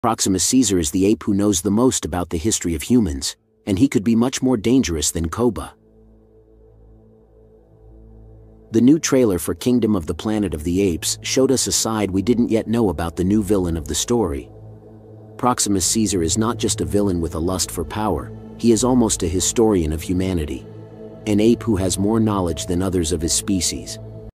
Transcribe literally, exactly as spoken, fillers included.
Proximus Cesar is the ape who knows the most about the history of humans, and he could be much more dangerous than Koba. The new trailer for Kingdom of the Planet of the Apes showed us a side we didn't yet know about the new villain of the story. Proximus Cesar is not just a villain with a lust for power, he is almost a historian of humanity. An ape who has more knowledge than others of his species.